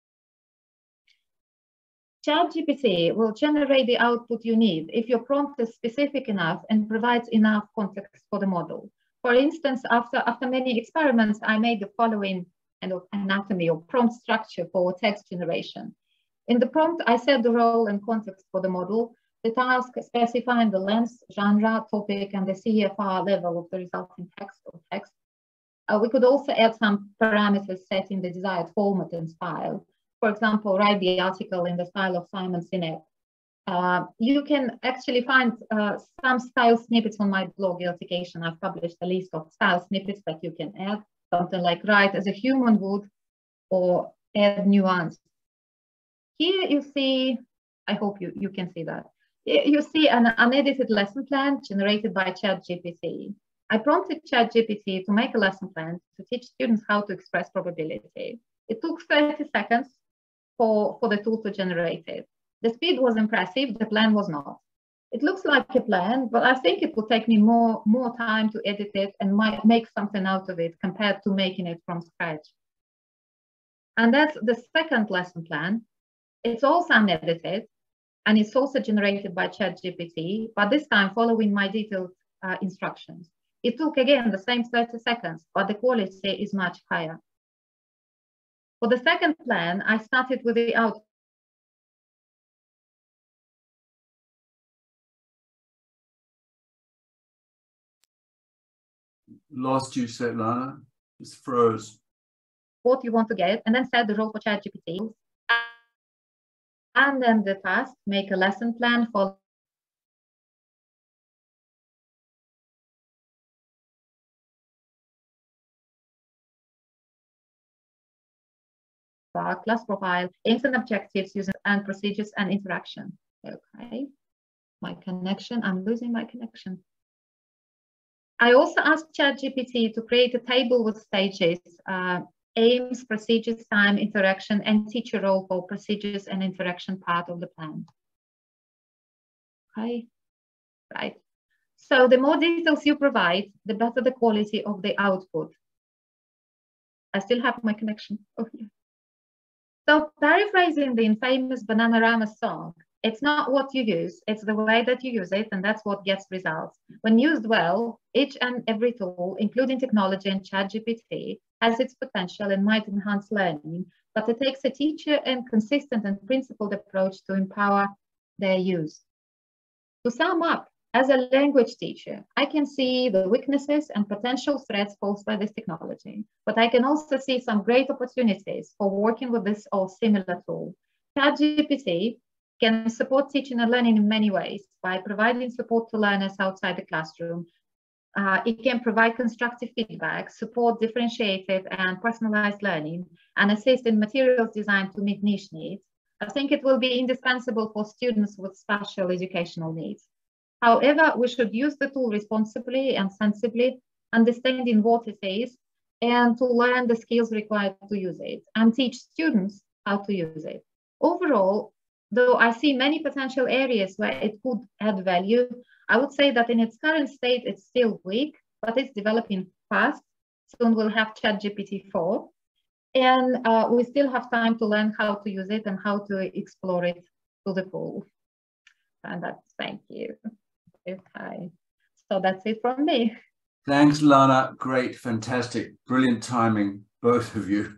ChatGPT will generate the output you need if your prompt is specific enough and provides enough context for the model. For instance, after many experiments, I made the following kind of anatomy or prompt structure for text generation. In the prompt, I set the role and context for the model, the task specifying the length, genre, topic, and the CFR level of the resulting text or text. We could also add some parameters setting the desired format and style. For example, write the article in the style of Simon Sinek. You can actually find some style snippets on my blog, Education. I've published a list of style snippets that you can add, something like write as a human would, or add nuance. Here you see, I hope you can see that. You see an unedited lesson plan generated by ChatGPT. I prompted ChatGPT to make a lesson plan to teach students how to express probability. It took 30 seconds for the tool to generate it. The speed was impressive, the plan was not. It looks like a plan, but I think it will take me more time to edit it and might make something out of it compared to making it from scratch. And that's the second lesson plan. It's also unedited, and it's also generated by ChatGPT, but this time following my detailed instructions. It took, again, the same 30 seconds, but the quality is much higher. For the second plan, I started with the output. Lost you, Svetlana. Just froze. What you want to get, and then set the role for ChatGPT. And then the task, make a lesson plan for class profile, aims and objectives, using and procedures and interaction. Okay, my connection, I'm losing my connection. I also asked ChatGPT to create a table with stages, aims, procedures, time, interaction, and teacher role for procedures and interaction part of the plan. Okay, right. So the more details you provide, the better the quality of the output. I still have my connection. Oh, yeah. So paraphrasing the infamous Bananarama song, it's not what you use, it's the way that you use it, and that's what gets results. When used well, each and every tool, including technology and ChatGPT, has its potential and might enhance learning, but it takes a teacher and consistent and principled approach to empower their use. To sum up, as a language teacher, I can see the weaknesses and potential threats posed by this technology, but I can also see some great opportunities for working with this or similar tool. ChatGPT can support teaching and learning in many ways by providing support to learners outside the classroom. It can provide constructive feedback, support differentiated and personalized learning, and assist in materials designed to meet niche needs. I think it will be indispensable for students with special educational needs. However, we should use the tool responsibly and sensibly, understanding what it is, and to learn the skills required to use it, and teach students how to use it. Overall, though I see many potential areas where it could add value, I would say that in its current state, it's still weak, but it's developing fast. Soon we'll have ChatGPT 4, and we still have time to learn how to use it and how to explore it to the full. And that's, thank you. Okay, so that's it from me. Thanks, Lana. Great, fantastic, brilliant timing, both of you.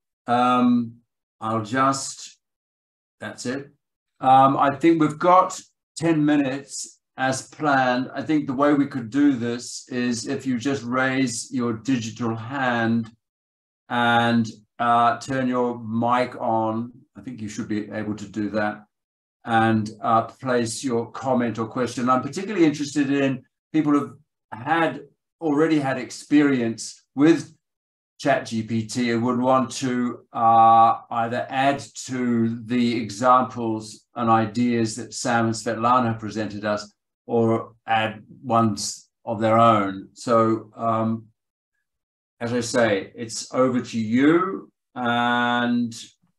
I'll just, that's it. I think we've got 10 minutes as planned. I think the way we could do this is if you just raise your digital hand and turn your mic on. I think you should be able to do that, and place your comment or question. I'm particularly interested in people who've already had experience with ChatGPT and would want to either add to the examples and ideas that Sam and Svetlana presented us, or add ones of their own. So as I say, it's over to you. And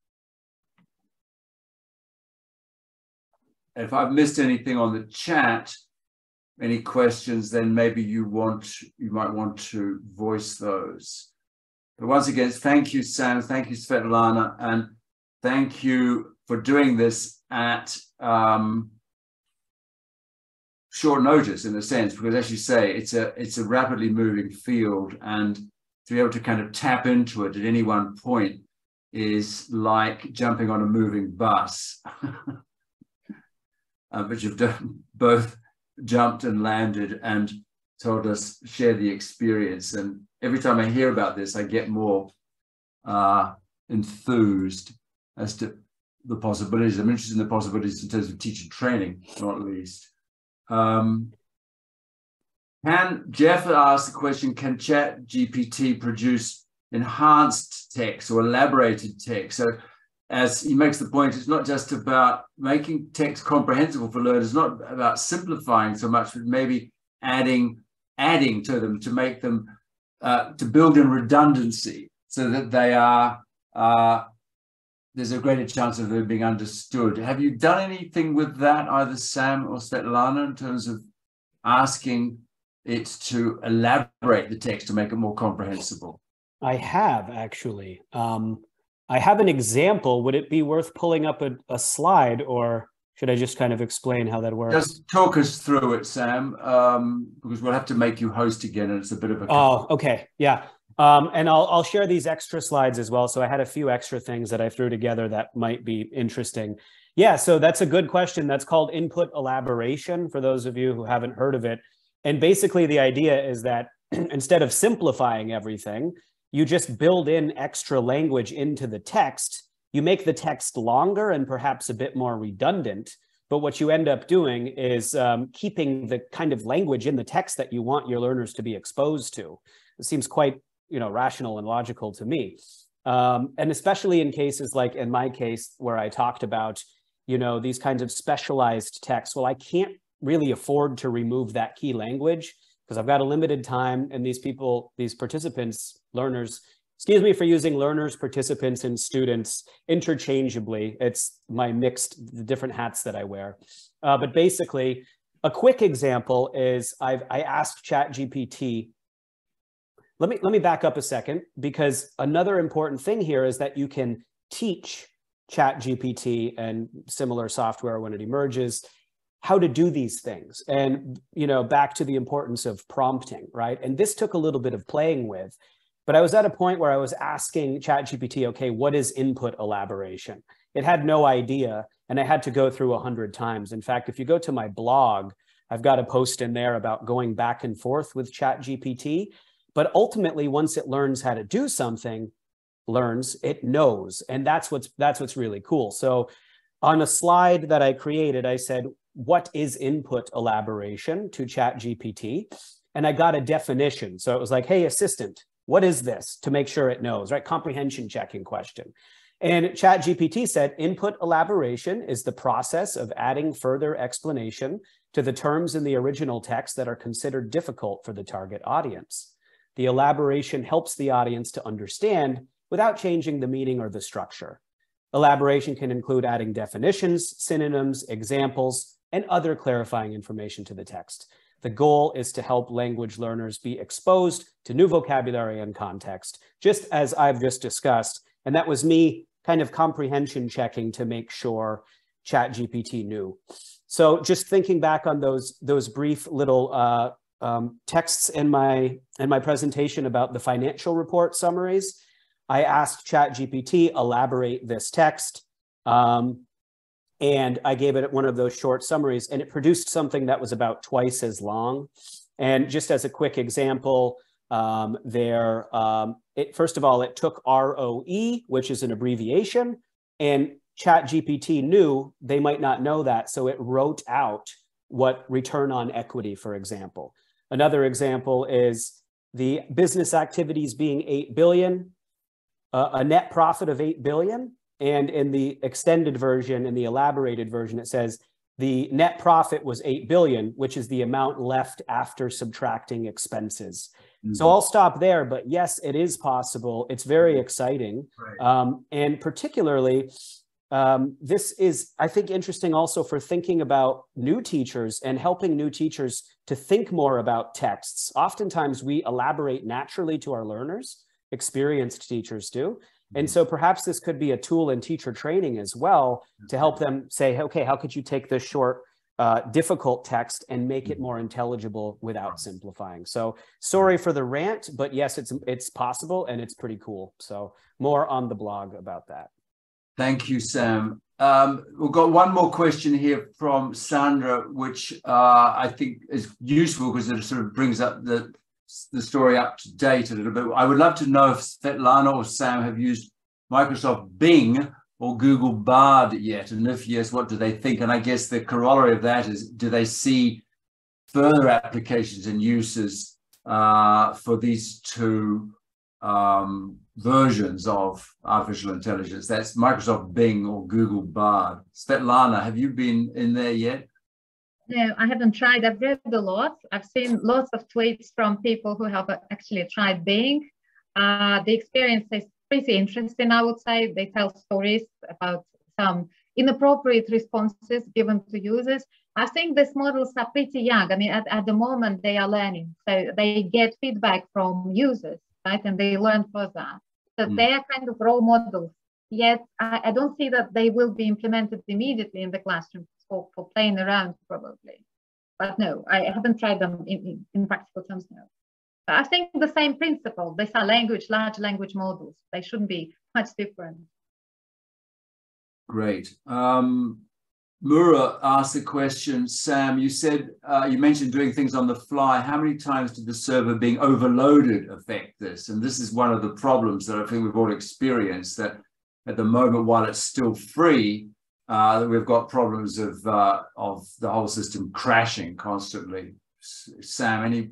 if I've missed anything on the chat, any questions, then maybe you might want to voice those. But once again, thank you, Sam, thank you, Svetlana, and thank you for doing this at short notice in a sense, because as you say, it's a rapidly moving field, and to be able to kind of tap into it at any one point is like jumping on a moving bus. But you've both jumped and landed and told us, share the experience. And every time I hear about this, I get more enthused as to the possibilities. I'm interested in the possibilities in terms of teacher training, not least. Jeff asked the question, can ChatGPT produce enhanced text or elaborated text? So as he makes the point, it's not just about making text comprehensible for learners, not about simplifying so much, but maybe adding to them to make them, to build in redundancy so that they are, there's a greater chance of them being understood. Have you done anything with that, either Sam or Svetlana, in terms of asking it to elaborate the text to make it more comprehensible? I have, actually. I have an example. Would it be worth pulling up a slide, or should I just kind of explain how that works? Just talk us through it, Sam, because we'll have to make you host again, and it's a bit of a... Oh, okay. Yeah. And I'll share these extra slides as well. So I had a few extra things that I threw together that might be interesting. Yeah, so that's a good question. That's called input elaboration, for those of you who haven't heard of it. And basically the idea is that instead of simplifying everything, you just build in extra language into the text. You make the text longer and perhaps a bit more redundant. But what you end up doing is keeping the kind of language in the text that you want your learners to be exposed to. It seems quite, rational and logical to me. And especially in cases like in my case, where I talked about, these kinds of specialized texts. Well, I can't really afford to remove that key language because I've got a limited time, and these participants, learners, excuse me for using learners, participants, and students interchangeably. It's the different hats that I wear. But basically, a quick example is I asked ChatGPT. Let me back up a second, because another important thing here is that you can teach ChatGPT and similar software when it emerges how to do these things. And, back to the importance of prompting, right? And this took a little bit of playing with, but I was at a point where I was asking ChatGPT, okay, what is input elaboration? It had no idea, and I had to go through 100 times. In fact, if you go to my blog, I've got a post in there about going back and forth with ChatGPT. But ultimately, once it learns how to do something, it knows. And that's what's really cool. So on a slide that I created, I said, what is input elaboration to ChatGPT? And I got a definition. So it was like, hey, assistant, what is this? To make sure it knows, right? Comprehension checking question. And ChatGPT said, input elaboration is the process of adding further explanation to the terms in the original text that are considered difficult for the target audience. The elaboration helps the audience to understand without changing the meaning or the structure. Elaboration can include adding definitions, synonyms, examples, and other clarifying information to the text. The goal is to help language learners be exposed to new vocabulary and context, just as I've just discussed. And that was me kind of comprehension checking to make sure ChatGPT knew. So just thinking back on those brief little texts in my presentation about the financial report summaries, I asked ChatGPT, elaborate this text, and I gave it one of those short summaries, and it produced something that was about twice as long. And just as a quick example, first of all, it took ROE, which is an abbreviation, and ChatGPT knew they might not know that, so it wrote out what return on equity, for example. Another example is the business activities being 8 billion, a net profit of 8 billion. And in the extended version, in the elaborated version, it says the net profit was 8 billion, which is the amount left after subtracting expenses. Mm-hmm. So I'll stop there, but yes, it is possible. It's very exciting. Right. And particularly, this is, I think, interesting also for thinking about new teachers and helping new teachers to think more about texts. Oftentimes we elaborate naturally to our learners, experienced teachers do. And so perhaps this could be a tool in teacher training as well to help them say, okay, how could you take this short difficult text and make it more intelligible without simplifying. So sorry for the rant, but yes, it's possible and it's pretty cool. So more on the blog about that. Thank you, Sam. We've got one more question here from Sandra, which I think is useful because it sort of brings up the story up to date a little bit. I would love to know if Svetlana or Sam have used Microsoft Bing or Google Bard yet, and if yes, what do they think? And I guess the corollary of that is, do they see further applications and uses for these two versions of artificial intelligence? That's Microsoft Bing or Google Bard. Svetlana, have you been in there yet? No, I haven't tried. I've read a lot. I've seen lots of tweets from people who have actually tried Bing. The experience is pretty interesting, I would say. They tell stories about some inappropriate responses given to users. I think these models are pretty young. I mean, at the moment, they are learning. So they get feedback from users, right? And they learn further. So they are kind of role models. Yet, I don't see that they will be implemented immediately in the classroom for playing around, probably. But no, I haven't tried them in practical terms, no. I think the same principle. These are large language models. They shouldn't be much different. Great. Mura asked the question, Sam, you said, you mentioned doing things on the fly. How many times did the server being overloaded affect this? And this is one of the problems that I think we've all experienced, that at the moment, while it's still free, we've got problems of the whole system crashing constantly. Sam, any...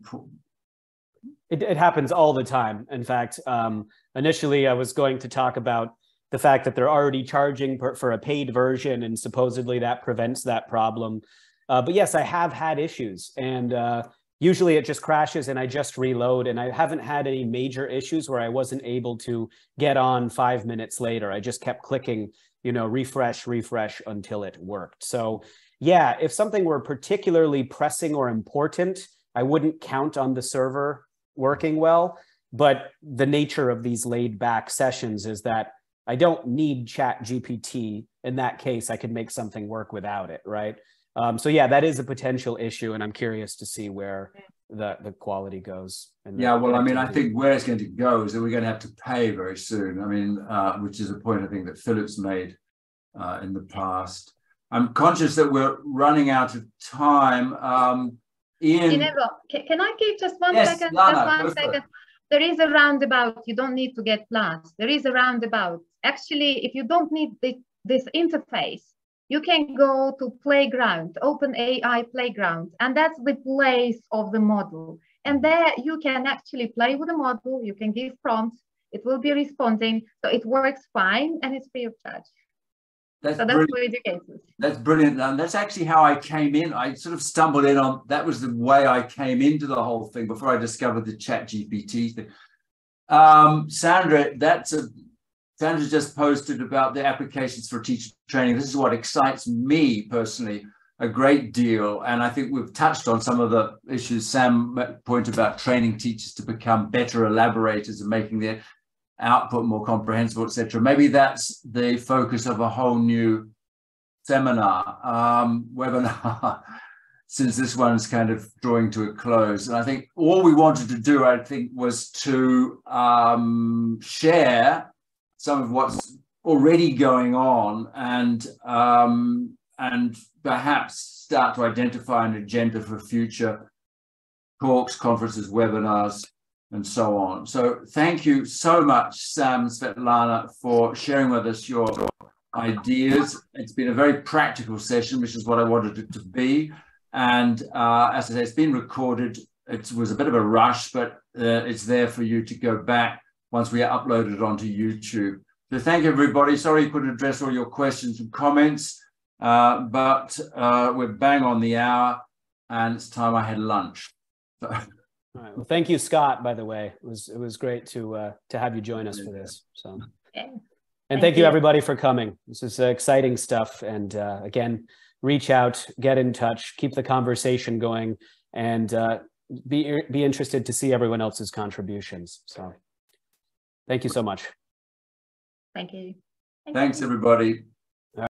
It happens all the time. In fact, initially I was going to talk about the fact that they're already charging for a paid version, and supposedly that prevents that problem. But yes, I have had issues, and usually it just crashes and I just reload, and I haven't had any major issues where I wasn't able to get on 5 minutes later. I just kept clicking, you know, refresh until it worked. So yeah, if something were particularly pressing or important, I wouldn't count on the server working well. But the nature of these laid back sessions is that I don't need ChatGPT. In that case, I could make something work without it, right? So yeah, that is a potential issue, and I'm curious to see where the quality goes. Yeah, well, I mean, I think where it's going to go is that we're going to have to pay very soon. I mean, which is a point I think that Philip's made in the past. I'm conscious that we're running out of time. Ian, can I give just one yes, second? Lana, Just 1 second. There is a roundabout. You don't need to get plus. There is a roundabout. Actually, if you don't need this interface, you can go to Playground, OpenAI Playground, and that's the place of the model. And there you can actually play with the model. You can give prompts. It will be responding. So it works fine, and it's free of charge. That's for educators. That's brilliant. And that's actually how I came in. I sort of stumbled in on, that was the way I came into the whole thing before I discovered the ChatGPT thing. Sandra, Sandra just posted about the applications for teacher training. This is what excites me personally a great deal. And I think we've touched on some of the issues Sam pointed about training teachers to become better elaborators and making their output more comprehensible, etc. Maybe that's the focus of a whole new seminar, webinar, since this one's kind of drawing to a close. And I think all we wanted to do, I think, was to share some of what's already going on and perhaps start to identify an agenda for future talks, conferences, webinars, and so on. So thank you so much, Sam and Svetlana, for sharing with us your ideas. It's been a very practical session, which is what I wanted it to be. And as I say, it's been recorded. It was a bit of a rush, but it's there for you to go back once we upload it onto YouTube. So thank you, everybody. Sorry you couldn't address all your questions and comments, but we're bang on the hour, and it's time I had lunch. So. All right. Well, thank you, Scott, by the way. It was great to have you join us for this. So, and thank you, everybody, for coming. This is exciting stuff. And again, reach out, get in touch, keep the conversation going, and be interested to see everyone else's contributions. So thank you so much. Thank you. Thanks, everybody.